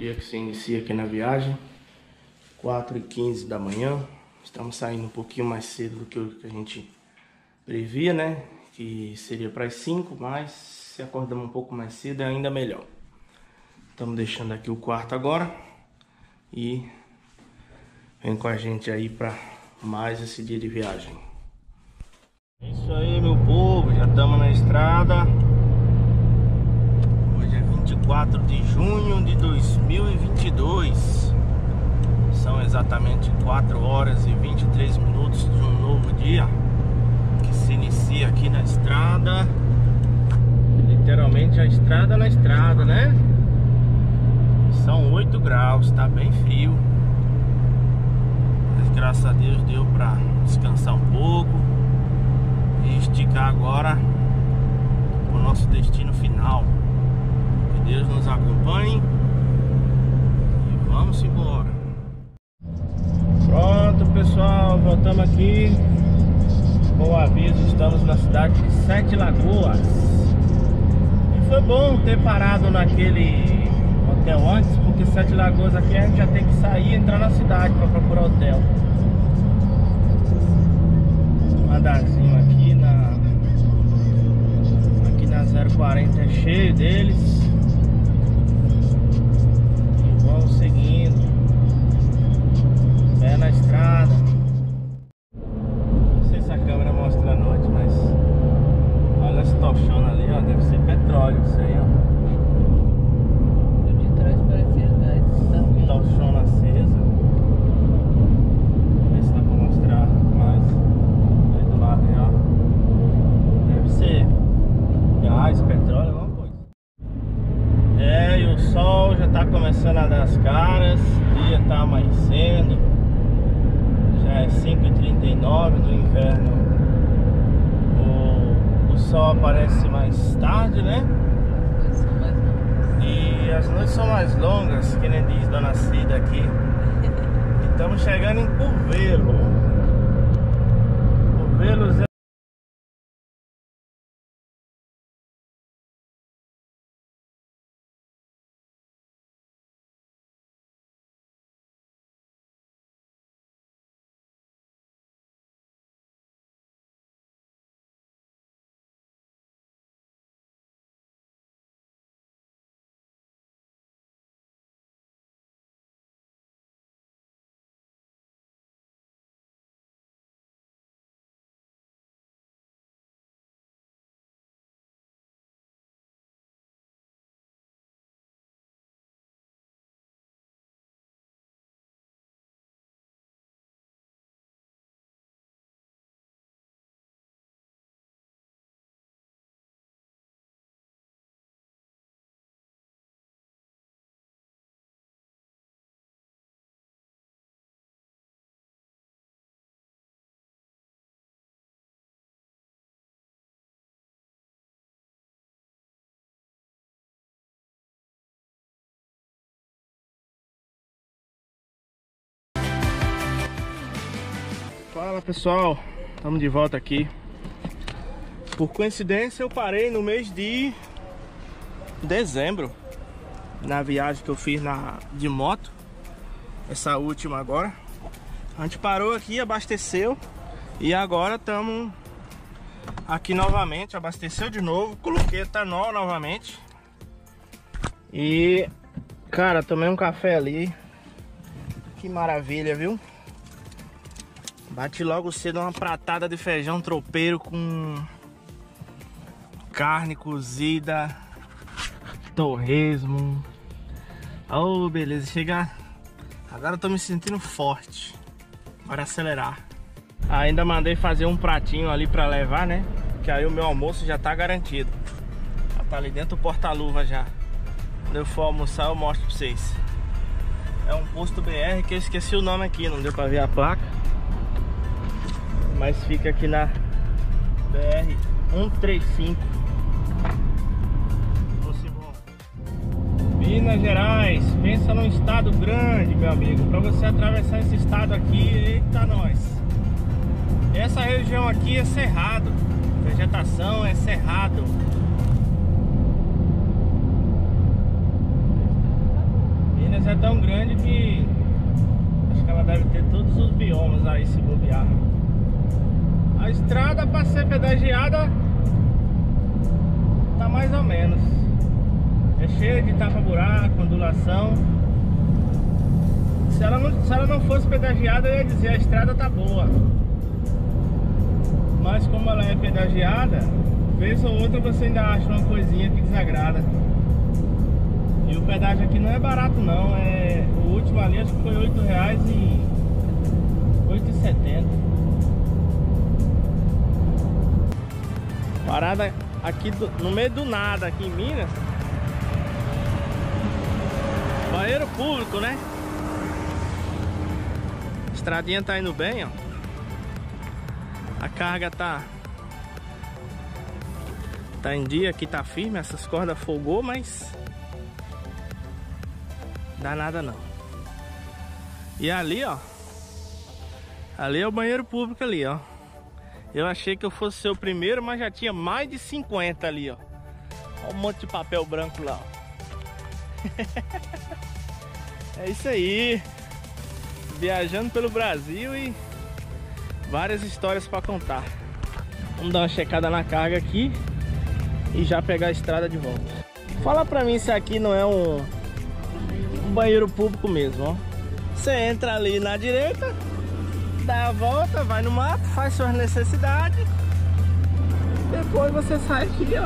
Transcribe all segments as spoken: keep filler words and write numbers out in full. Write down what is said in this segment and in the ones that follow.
dia que se inicia aqui na viagem, quatro e quinze da manhã. Estamos saindo um pouquinho mais cedo do que o que a gente previa, né? Que seria para as cinco, mas se acordamos um pouco mais cedo é ainda melhor. Estamos deixando aqui o quarto agora e vem com a gente aí para mais esse dia de viagem. É isso aí, meu povo, já estamos na estrada. Hoje é vinte e quatro de junho de dois mil e vinte e dois. São exatamente quatro horas e vinte e três minutos de um novo dia que se inicia aqui na estrada. Literalmente a estrada na estrada, né? São oito graus, tá bem frio. Mas graças a Deus deu pra descansar um pouco e esticar agora o nosso destino final. Que Deus nos acompanhe e vamos embora. Pronto, pessoal, voltamos aqui com o aviso. Estamos na cidade de Sete Lagoas. E foi bom ter parado naquele hotel antes, porque Sete Lagoas aqui a gente já tem que sair e entrar na cidade para procurar hotel. Um radarzinho aqui na aqui na zero quarenta é cheio deles. E vamos seguindo. Pé na estrada. Não sei se a câmera mostra à noite, mas olha essa tochona ali, ó. Deve ser petróleo isso aí, ó. De trás parecia gás. Tochona acesa. Vamos ver se dá pra mostrar mais. Aí do lado aí, ó. Deve ser gás, petróleo, alguma coisa. É, e o sol já tá começando a dar as caras. O dia tá amanhecendo. Já é cinco e trinta e nove do inverno. O, o sol aparece mais tarde, né? E as noites são mais longas, que nem diz Dona Cida aqui. E estamos chegando em Curvelo. Curvelo é... Fala, pessoal, estamos de volta aqui. Por coincidência eu parei no mês de dezembro, na viagem que eu fiz na, de moto. Essa última agora. A gente parou aqui, abasteceu. E agora estamos aqui novamente. Abasteceu de novo, coloquei etanol novamente. E, cara, tomei um café ali. Que maravilha, viu? Bati logo cedo uma pratada de feijão tropeiro com carne cozida, torresmo. Oh, beleza, chega. Agora eu tô me sentindo forte. Bora acelerar. Ainda mandei fazer um pratinho ali pra levar, né? Que aí o meu almoço já tá garantido. Já tá ali dentro do porta-luva já. Quando eu for almoçar eu mostro pra vocês. É um posto B R que eu esqueci o nome aqui, não deu pra ver a placa. Mas fica aqui na B R cento e trinta e cinco. Minas Gerais, pensa num estado grande, meu amigo. Para você atravessar esse estado aqui, eita nós. Essa região aqui é cerrado. Vegetação é cerrado. Mas é tão grande que acho que ela deve ter todos os biomas aí se bobear. A estrada para ser pedagiada tá mais ou menos. É cheia de tapa-buraco, ondulação. Se ela, não, se ela não fosse pedagiada, eu ia dizer a estrada tá boa. Mas como ela é pedagiada, vez ou outra você ainda acha uma coisinha que desagrada. E o pedágio aqui não é barato não, é, o último ali acho que foi oito reais e oito e setenta. Parada aqui do, no meio do nada, aqui em Minas. Banheiro público, né? A estradinha tá indo bem, ó. A carga tá Tá em dia, aqui tá firme, essas cordas folgou, mas dá nada não. E ali, ó, ali é o banheiro público ali, ó. Eu achei que eu fosse ser o primeiro, mas já tinha mais de cinquenta ali, ó. Olha um monte de papel branco lá, ó. É isso aí. Viajando pelo Brasil e várias histórias para contar. Vamos dar uma checada na carga aqui e já pegar a estrada de volta. Fala pra mim se aqui não é um, um banheiro público mesmo, ó. Você entra ali na direita, dá a volta, vai no mato, faz suas necessidades. Depois você sai aqui, ó.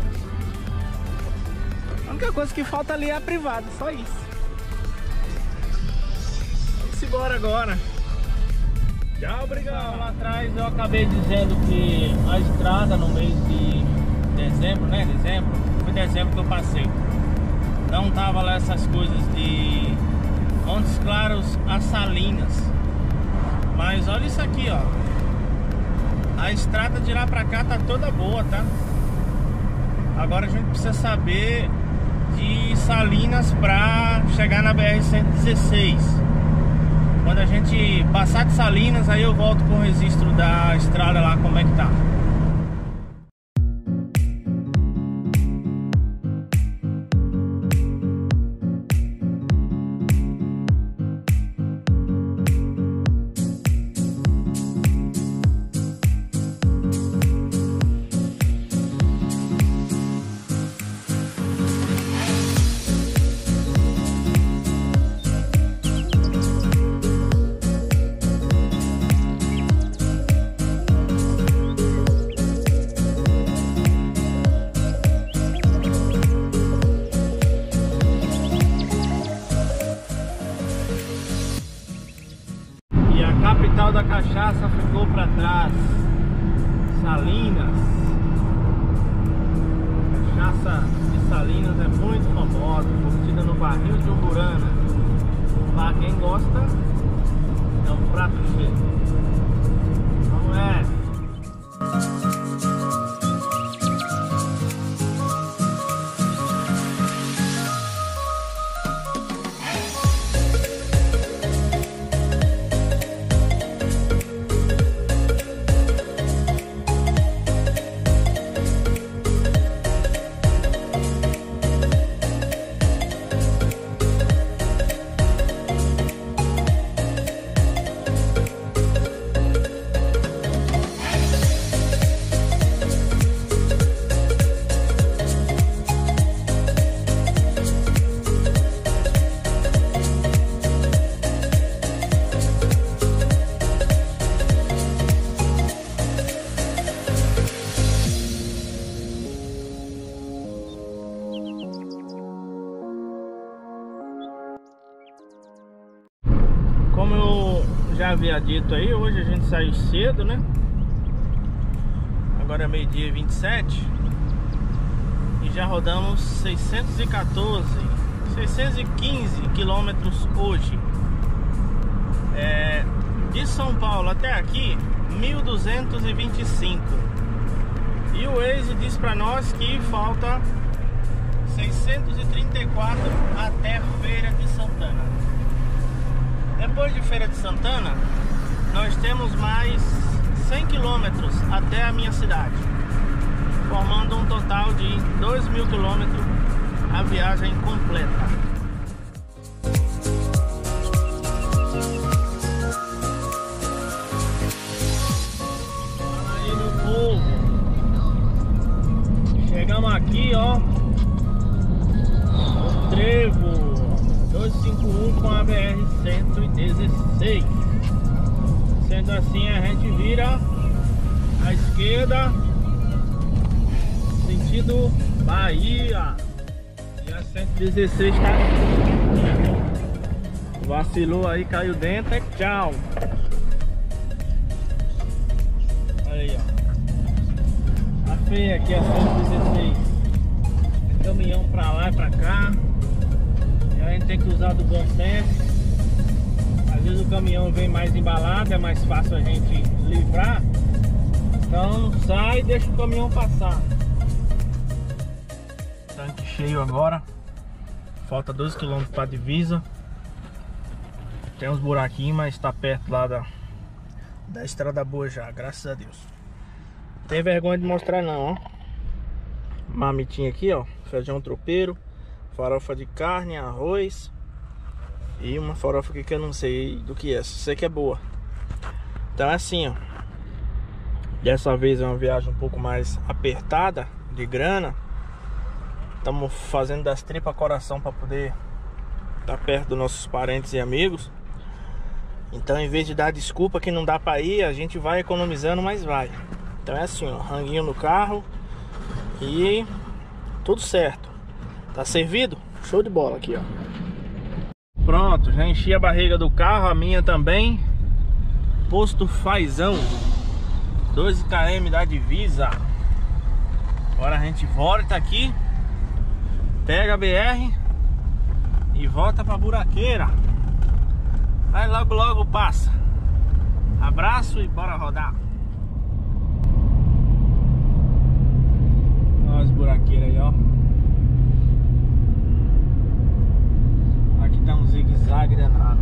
A única coisa que falta ali é a privada, só isso. Vamos embora agora. Tchau, obrigado. Lá atrás eu acabei dizendo que a estrada no mês de dezembro, né? Dezembro, foi dezembro que eu passei. Não tava lá essas coisas de Montes Claros a Salinas. Mas olha isso aqui, ó. A estrada de lá pra cá tá toda boa, tá? Agora a gente precisa saber de Salinas pra chegar na B R cento e dezesseis. Quando a gente passar de Salinas, aí eu volto com o registro da estrada lá, como é que tá. Capital da cachaça ficou para trás. Salinas. Cachaça de Salinas é muito famosa, curtida no barril de Umburana. Para quem gosta, é um prato cheio. Vamos ver. Como eu já havia dito aí, hoje a gente saiu cedo, né? Agora é meio-dia e vinte e sete. E já rodamos seiscentos e quatorze, seiscentos e quinze quilômetros hoje. É, de São Paulo até aqui, mil duzentos e vinte e cinco. E o Waze diz pra nós que falta seiscentos e trinta e quatro até Feira de Santana. Depois de Feira de Santana, nós temos mais cem quilômetros até a minha cidade, formando um total de dois mil quilômetros a viagem completa. aqui, ó, o trevo duzentos e cinquenta e um com a B R cento e dezesseis. Sendo assim, a gente vira à esquerda, sentido Bahia. E a cento e dezesseis tá... vacilou aí, caiu dentro, é tchau. Olha aí, ó. Tá feia aqui a cento e dezesseis. Tem caminhão pra lá e pra cá. E a gente tem que usar do bom senso. Às vezes o caminhão vem mais embalado, é mais fácil a gente livrar. Então sai e deixa o caminhão passar. Tanque cheio agora. Falta doze quilômetros para a divisa. Tem uns buraquinhos, mas está perto lá da, da estrada boa já, graças a Deus. Não tem vergonha de mostrar não, ó. Marmitinha aqui, ó. Feijão tropeiro, farofa de carne, arroz. E uma farofa aqui que eu não sei do que é, sei que é boa. Então é assim, ó. Dessa vez é uma viagem um pouco mais apertada de grana. Estamos fazendo das tripas coração para poder estar perto dos nossos parentes e amigos. Então, em vez de dar desculpa que não dá para ir, a gente vai economizando, mas vai. Então é assim, ó, ranguinho no carro e tudo certo. Tá servido? Show de bola aqui, ó. Pronto, já enchi a barriga do carro, a minha também. Posto Fazão, doze quilômetros da divisa. Agora a gente volta aqui, pega a B R e volta pra buraqueira. Aí logo logo passa. Abraço e bora rodar. Olha as buraqueiras aí, ó. Aqui tá um zigue-zague danado.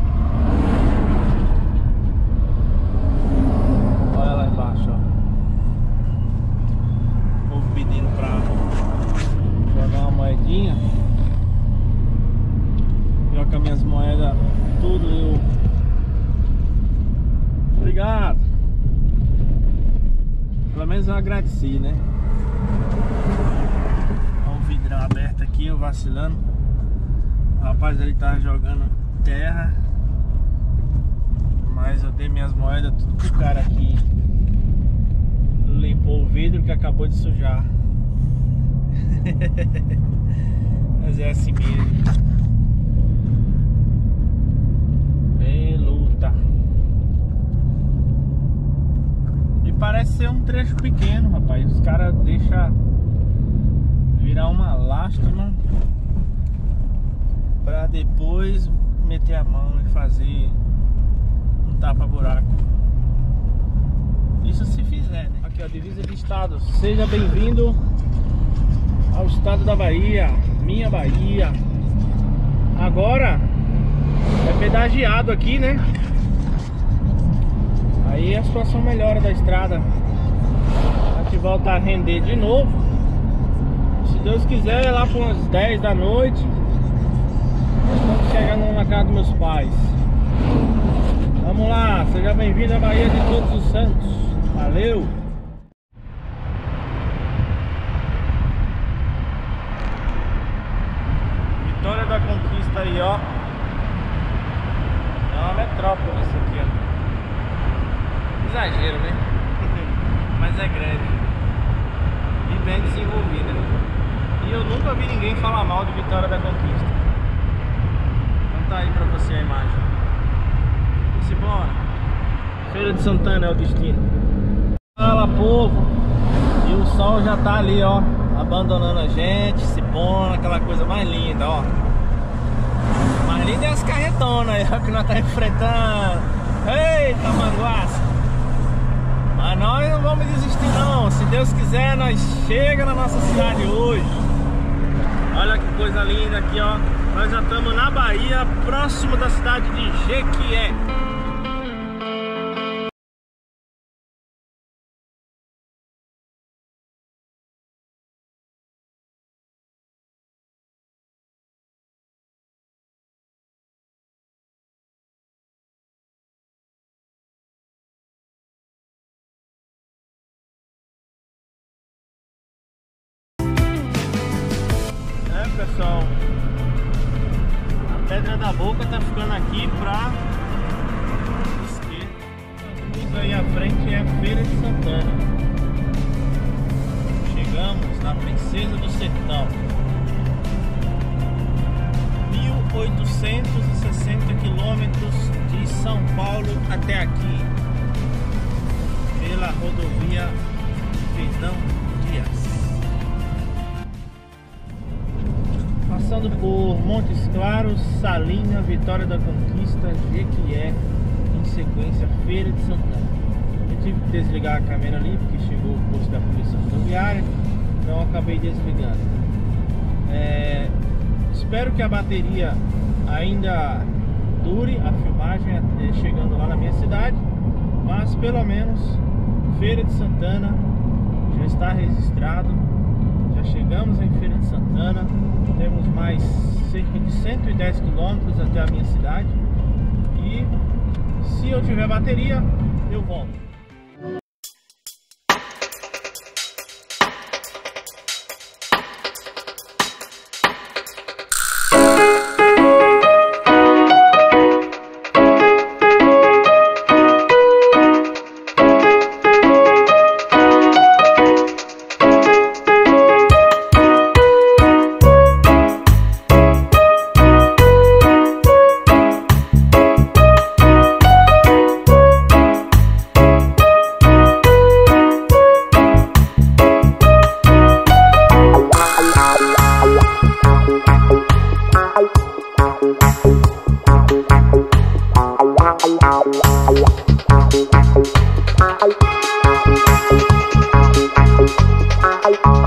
Olha lá embaixo, ó. O povo pedindo pra jogar uma moedinha. Joga minhas moedas tudo eu. Obrigado. Pelo menos eu agradeci, né? Olha o vidrão aberto aqui, eu vacilando. O rapaz ali tava jogando terra, mas eu dei minhas moedas tudo pro cara aqui. Limpou o vidro que acabou de sujar. Mas é assim mesmo. Ei, luta. E parece ser um trecho pequeno, rapaz. Os caras deixam virar uma lástima pra depois meter a mão e fazer um tapa-buraco. Isso se fizer, né? Aqui, ó, divisa de estado. Seja bem-vindo ao estado da Bahia, minha Bahia. Agora é pedagiado aqui, né? Aí a situação melhora da estrada. A gente volta a render de novo. Se Deus quiser, lá por umas dez da noite estamos chegando na casa dos meus pais. Vamos lá, seja bem-vindo à Bahia de Todos os Santos. Valeu! Vitória da Conquista aí, ó. É uma metrópole isso aqui, ó. Exagero, né? Mas é grande e bem desenvolvida. E eu nunca vi ninguém falar mal de Vitória da Conquista. Tá aí pra você a imagem. Se bora. Feira de Santana é o destino. Fala, povo. E o sol já tá ali, ó, abandonando a gente, se pondo, aquela coisa mais linda, ó. Mais linda é as carretonas aí, ó, que nós tá enfrentando. Eita, manguaça. Mas nós não vamos desistir não. Se Deus quiser, nós chega na nossa cidade hoje. Olha que coisa linda aqui, ó. Nós já estamos na Bahia, próximo da cidade de Jequié. pessoal, a Pedra da Boca tá ficando aqui pra esquerda. Vamos aí à frente, é a Feira de Santana. Chegamos na Princesa do Sertão. mil oitocentos e sessenta quilômetros de São Paulo até aqui, pela rodovia Fernão Dias. Passando por Montes Claros, Salina, Vitória da Conquista, Jequié, em sequência Feira de Santana. Eu tive que desligar a câmera ali porque chegou o posto da Polícia Rodoviária, então acabei desligando. É, espero que a bateria ainda dure a filmagem até chegando lá na minha cidade, mas pelo menos Feira de Santana já está registrado. Já chegamos em Feira de Santana, temos mais cerca de cento e dez quilômetros até a minha cidade, e se eu tiver bateria eu volto. Bye.